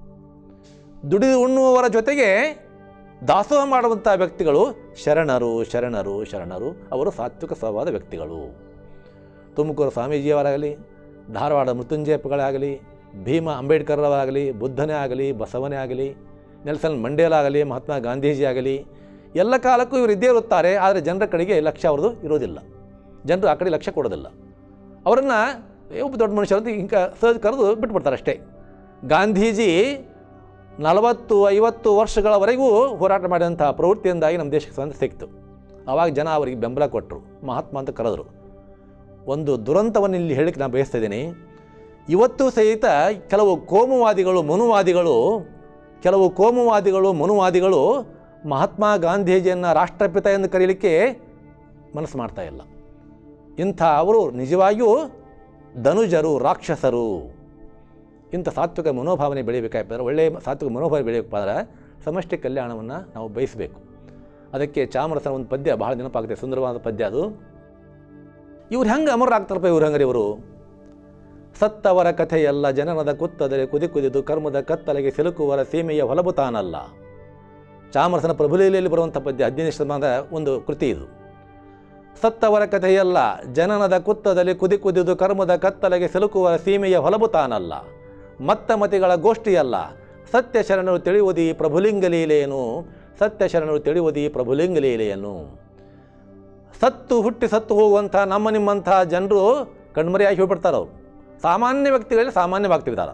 ದುಡಿದು ಉಣ್ಣುವವರ ಜೊತೆಗೆ ದಾಸೋಹ ಮಾಡುವಂಥ ವ್ಯಕ್ತಿಗಳು ಶರಣರು, ಶರಣರು, ಶರಣರು. ಅವರು ಸಾತ್ವಿಕ ಸ್ವಭಾವದ ವ್ಯಕ್ತಿಗಳು. ತುಮಕೂರು ಸ್ವಾಮೀಜಿಯವರಾಗಲಿ, ಧಾರವಾಡ ಮೃತ್ಯುಂಜಯಪ್ಪಗಳಾಗಲಿ, ಭೀಮ ಅಂಬೇಡ್ಕರ್ ಅವರಾಗಲಿ, ಬುದ್ಧನೇ ಆಗಲಿ, ಬಸವನೇ ಆಗಲಿ, ನೆಲ್ಸನ್ ಮಂಡೇಲ ಆಗಲಿ, ಮಹಾತ್ಮ ಗಾಂಧೀಜಿ ಆಗಲಿ, ಎಲ್ಲ ಕಾಲಕ್ಕೂ ಇವರು ಇದ್ದೇ ಇರುತ್ತಾರೆ. ಆದರೆ ಜನರ ಕಡೆಗೆ ಲಕ್ಷ್ಯ ಅವ್ರದ್ದು ಇರೋದಿಲ್ಲ. ಜನರು ಆ ಕಡೆ ಲಕ್ಷ್ಯ ಕೊಡೋದಿಲ್ಲ. ಅವರನ್ನು ಒಬ್ಬ ದೊಡ್ಡ ಮನುಷ್ಯರಂತ ಹಿಂಗೆ ಸಹಜ ಕರೆದು ಬಿಟ್ಬಿಡ್ತಾರೆ ಅಷ್ಟೇ. ಗಾಂಧೀಜಿ ನಲವತ್ತು ಐವತ್ತು ವರ್ಷಗಳವರೆಗೂ ಹೋರಾಟ ಮಾಡಿದಂಥ ಪ್ರವೃತ್ತಿಯಿಂದಾಗಿ ನಮ್ಮ ದೇಶಕ್ಕೆ ಸ್ವಾತಂತ್ರ್ಯ ಸಿಕ್ತು. ಆವಾಗ ಜನ ಅವರಿಗೆ ಬೆಂಬಲ ಕೊಟ್ಟರು, ಮಹಾತ್ಮ ಅಂತ ಕರೆದರು. ಒಂದು ದುರಂತವನ್ನು ಇಲ್ಲಿ ಹೇಳಕ್ಕೆ ನಾನು ಬಯಸ್ತಾ ಇದ್ದೀನಿ. ಇವತ್ತು ಸಹಿತ ಕೆಲವು ಕೋಮುವಾದಿಗಳು, ಮನುವಾದಿಗಳು ಕೆಲವು ಕೋಮುವಾದಿಗಳು ಮನುವಾದಿಗಳು ಮಹಾತ್ಮ ಗಾಂಧೀಜಿಯನ್ನು ರಾಷ್ಟ್ರಪಿತ ಎಂದು ಕರೀಲಿಕ್ಕೆ ಮನಸ್ಸು ಮಾಡ್ತಾ ಇಲ್ಲ. ಇಂಥ ಅವರು ನಿಜವಾಗಿಯೂ ಧನುಜರು, ರಾಕ್ಷಸರು. ಇಂಥ ಸಾತ್ವಿಕ ಮನೋಭಾವನೆ ಬೆಳೀಬೇಕಾದ್ರೆ, ಒಳ್ಳೆಯ ಸಾತ್ವಿಕ ಮನೋಭಾವನೆ ಬೆಳೆಯಬೇಕಾದ್ರೆ ಸಮಷ್ಟಿ ಕಲ್ಯಾಣವನ್ನು ನಾವು ಬಯಸಬೇಕು. ಅದಕ್ಕೆ ಚಾಮರಸನ ಒಂದು ಪದ್ಯ ಭಾಳ ನೆನಪಾಗುತ್ತೆ, ಸುಂದರವಾದ ಪದ್ಯ ಅದು. ಇವ್ರು ಹೆಂಗೆ ಅಮರರಾಗ್ತಾರಪ್ಪ ಇವ್ರು ಹಂಗಾರೆ ಇವರು? ಸತ್ತವರ ಕಥೆಯಲ್ಲ ಜನನದ ಕುತ್ತದರೆ ಕುದಿ ಕುದಿದು ಕರ್ಮದ ಕತ್ತಲೆಗೆ ಸಿಲುಕುವರ ಸೀಮೆಯ ಹೊಲಬು ತಾನಲ್ಲ. ಚಾಮರಸನ ಪ್ರಭುಲೀಲೆಯಲ್ಲಿ ಬರುವಂಥ ಪದ್ಯ, ಹದಿನೈದು ಶತಮಾನದ ಒಂದು ಕೃತಿ ಇದು. ಸತ್ತವರ ಕಥೆಯಲ್ಲ ಜನನದ ಕುತ್ತದಲ್ಲಿ ಕುದಿ ಕುದಿದು ಕರ್ಮದ ಕತ್ತಲೆಗೆ ಸಿಲುಕುವ ಸೀಮೆಯ ಹೊಲಬು ತಾನಲ್ಲ. ಮತ್ತ ಮತಿಗಳ ಗೋಷ್ಠಿಯಲ್ಲ ಸತ್ಯ ಶರಣರು ತಿಳಿಯುವುದಿ ಪ್ರಭುಲಿಂಗ ಲೀಲೆಯನು. ಸತ್ಯ ಶರಣರು ತಿಳಿಯುವುದಿ ಪ್ರಭುಲಿಂಗ ಲೀಲೆಯನ್ನು. ಸತ್ತು ಹುಟ್ಟಿ ಸತ್ತು ಹೋಗುವಂಥ ನಮ್ಮ ನಿಮ್ಮಂಥ ಜನರು ಕಣ್ಮರೆಯಾಗಿ ಹೋಗ್ಬಿಡ್ತಾರೆ. ಅವರು ಸಾಮಾನ್ಯ ವ್ಯಕ್ತಿಗಳಲ್ಲಿ ಸಾಮಾನ್ಯವಾಗ್ತಿದ್ದಾರೆ.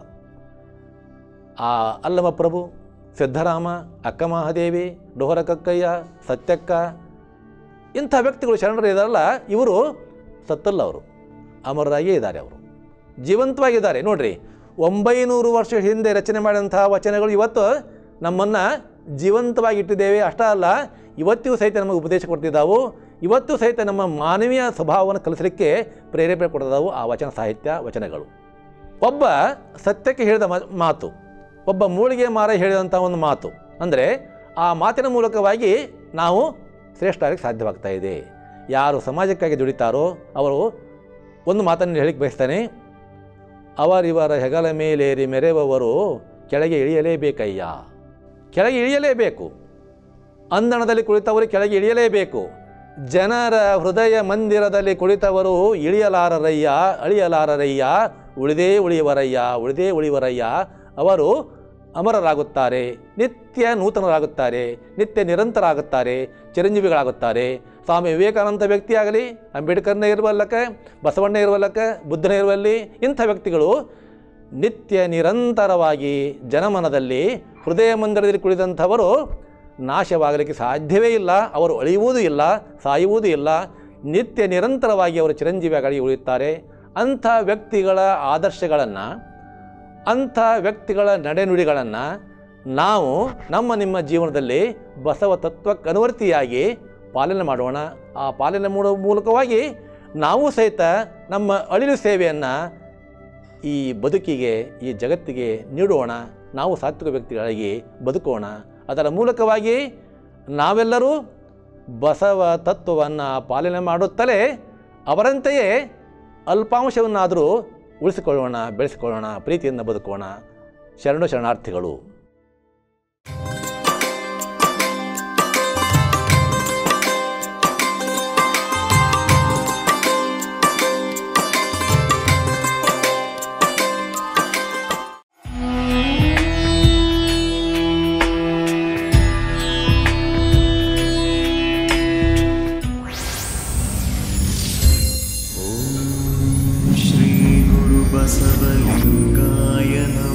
ಆ ಅಲ್ಲಮ ಪ್ರಭು, ಸಿದ್ದರಾಮ, ಅಕ್ಕ ಮಹಾದೇವಿ, ಡೋಹರ ಕಕ್ಕಯ್ಯ, ಸತ್ಯಕ್ಕ, ಇಂಥ ವ್ಯಕ್ತಿಗಳು ಶರಣರು ಇದ್ದಾರಲ್ಲ, ಇವರು ಸತ್ತಲ್ಲ, ಅವರು ಅಮರರಾಗಿಯೇ ಇದ್ದಾರೆ. ಅವರು ಜೀವಂತವಾಗಿದ್ದಾರೆ. ನೋಡ್ರಿ, ಒಂಬೈನೂರು ವರ್ಷ ಹಿಂದೆ ರಚನೆ ಮಾಡಿದಂತಹ ವಚನಗಳು ಇವತ್ತು ನಮ್ಮನ್ನು ಜೀವಂತವಾಗಿ ಇಟ್ಟಿದ್ದೇವೆ. ಅಷ್ಟೇ ಅಲ್ಲ, ಇವತ್ತಿಗೂ ಸಹಿತ ನಮಗೆ ಉಪದೇಶ ಕೊಡ್ತಿದ್ದಾವು. ಇವತ್ತು ಸಹಿತ ನಮ್ಮ ಮಾನವೀಯ ಸ್ವಭಾವವನ್ನು ಕಲಿಸಲಿಕ್ಕೆ ಪ್ರೇರೇಪಣೆ ಕೊಡ್ತಿದ್ದಾವು ಆ ವಚನ ಸಾಹಿತ್ಯ ವಚನಗಳು. ಒಬ್ಬ ಸತ್ಯಕ್ಕೆ ಹೇಳಿದ ಮಾತು, ಒಬ್ಬ ಮೂಳಿಗೆ ಮಾರ ಹೇಳಿದಂಥ ಒಂದು ಮಾತು, ಅಂದರೆ ಆ ಮಾತಿನ ಮೂಲಕವಾಗಿ ನಾವು ಶ್ರೇಷ್ಠ ಆಗಕ್ಕೆ ಸಾಧ್ಯವಾಗ್ತಾ ಇದೆ. ಯಾರು ಸಮಾಜಕ್ಕಾಗಿ ದುಡಿತಾರೋ ಅವರು ಒಂದು ಮಾತನ್ನು ಹೇಳಿಕ್ಕೆ ಬಯಸ್ತಾನೆ. ಅವರಿವರ ಹೆಗಲ ಮೇಲೇರಿ ಮೆರೆಯುವವರು ಕೆಳಗೆ ಇಳಿಯಲೇಬೇಕಯ್ಯ. ಕೆಳಗೆ ಇಳಿಯಲೇಬೇಕು. ಅಂದಣದಲ್ಲಿ ಕುಳಿತವರು ಕೆಳಗೆ ಇಳಿಯಲೇಬೇಕು. ಜನರ ಹೃದಯ ಮಂದಿರದಲ್ಲಿ ಕುಳಿತವರು ಇಳಿಯಲಾರರಯ್ಯ, ಅಳಿಯಲಾರರಯ್ಯ, ಉಳಿದೇ ಉಳಿಯುವರಯ್ಯ, ಉಳಿದೇ ಉಳಿಯುವರಯ್ಯ. ಅವರು ಅಮರರಾಗುತ್ತಾರೆ, ನಿತ್ಯ ನೂತನರಾಗುತ್ತಾರೆ, ನಿತ್ಯ ನಿರಂತರಾಗುತ್ತಾರೆ, ಚಿರಂಜೀವಿಗಳಾಗುತ್ತಾರೆ. ಸ್ವಾಮಿ ವಿವೇಕಾನಂದ ವ್ಯಕ್ತಿಯಾಗಲಿ, ಅಂಬೇಡ್ಕರ್ನೇ ಇರುವಲ್ಲಕ್ಕೆ, ಬಸವಣ್ಣ ಇರುವಲ್ಲಕ್ಕೆ, ಬುದ್ಧನೇ ಇರುವಲ್ಲಿ, ಇಂಥ ವ್ಯಕ್ತಿಗಳು ನಿತ್ಯ ನಿರಂತರವಾಗಿ ಜನಮನದಲ್ಲಿ ಹೃದಯ ಮಂದಿರದಲ್ಲಿ ಕುಳಿತಂಥವರು ನಾಶವಾಗಲಿಕ್ಕೆ ಸಾಧ್ಯವೇ ಇಲ್ಲ. ಅವರು ಅಳಿಯುವುದೂ ಇಲ್ಲ, ಸಾಯುವುದೂ ಇಲ್ಲ. ನಿತ್ಯ ನಿರಂತರವಾಗಿ ಅವರು ಚಿರಂಜೀವಿಯಾಗಿ ಉಳಿಯುತ್ತಾರೆ. ಅಂಥ ವ್ಯಕ್ತಿಗಳ ಆದರ್ಶಗಳನ್ನು, ಅಂಥ ವ್ಯಕ್ತಿಗಳ ನಡೆನುಡಿಗಳನ್ನು ನಾವು ನಮ್ಮ ನಿಮ್ಮ ಜೀವನದಲ್ಲಿ ಬಸವ ತತ್ವಕ್ಕೆ ಅನುವರ್ತಿಯಾಗಿ ಪಾಲನೆ ಮಾಡೋಣ. ಆ ಪಾಲನೆ ಮಾಡೋ ಮೂಲಕವಾಗಿ ನಾವು ಸಹಿತ ನಮ್ಮ ಅಳಿಲು ಸೇವೆಯನ್ನು ಈ ಬದುಕಿಗೆ, ಈ ಜಗತ್ತಿಗೆ ನೀಡೋಣ. ನಾವು ಸಾತ್ವಿಕ ವ್ಯಕ್ತಿಗಳಾಗಿ ಬದುಕೋಣ. ಅದರ ಮೂಲಕವಾಗಿ ನಾವೆಲ್ಲರೂ ಬಸವ ತತ್ವವನ್ನು ಪಾಲನೆ ಮಾಡುತ್ತಲೇ ಅವರಂತೆಯೇ ಅಲ್ಪಾಂಶವನ್ನಾದರೂ ಉಳಿಸಿಕೊಳ್ಳೋಣ, ಬೆಳೆಸಿಕೊಳ್ಳೋಣ, ಪ್ರೀತಿಯಿಂದ ಬದುಕೋಣ. ಶರಣು ಶರಣಾರ್ಥಿಗಳು. बसवलिंगाय नमः।